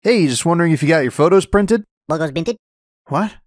Hey, just wondering if you got your photos printed? Bogos Binted? What?